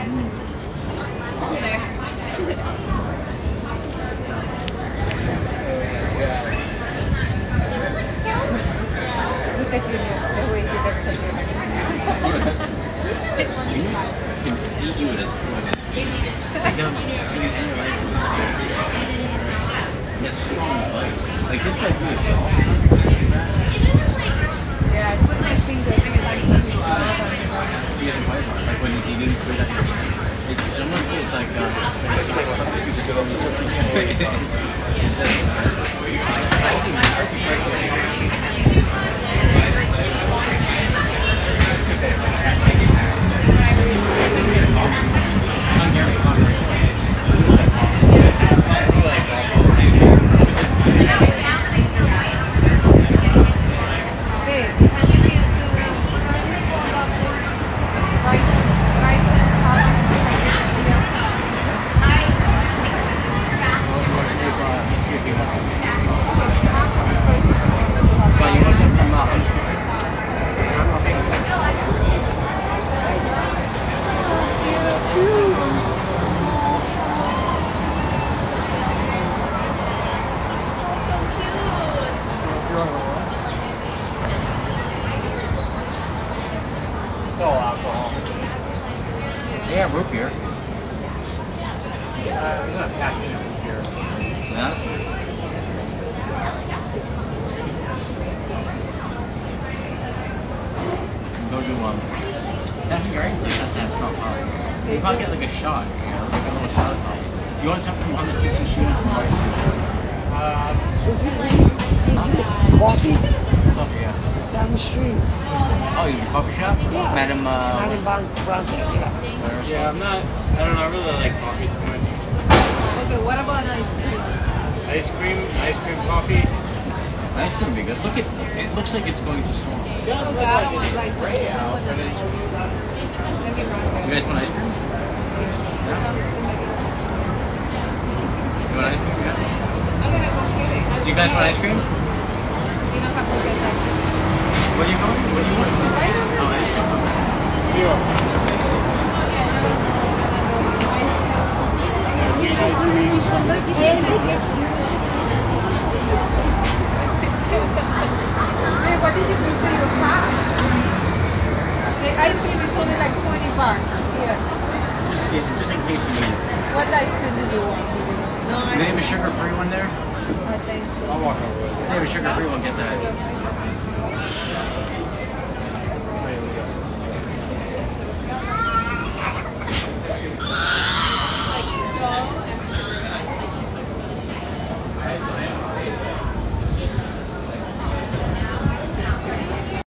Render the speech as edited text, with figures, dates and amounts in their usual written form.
Look at you, the way you look at you. Can eat you with his feet. Take down your life. It's strong bite. Like this bite really soft. Yeah, I put my finger. I think it's like something He doesn't bite hard. Like when he's eating food at your hand. It almost feels like It's all alcohol. yeah, root beer. There's not caffeine in root beer. Yeah. Go do that Hungarian place has to have strong coffee. You probably get like a shot, you know, like a little shot of coffee. You want something on this kitchen shoe and some rice? Is it coffee? Coffee, yeah. Down the street. Oh, you the coffee shop? Yeah. Madam, Madam Bronte, yeah. Yeah, I don't know, I really like coffee too much. Okay, what about an ice cream? Ice cream coffee. Ice cream would be good. Look at it looks like it's going to storm. Okay, I don't want rice. Gray out. Let me run You guys want ice cream? Yeah. You want ice cream? Yeah. I'm gonna go get it. Do you guys want ice cream? You don't have to get that. What do you want? What do you want? Oh, ice cream. Hey, what did you do to your car? The ice cream is only like $20 here. Just in case you need it. What ice cream do you want? No, Do they have a sugar-free one there? I think so. I'll walk over with If they have a sugar-free one, get that.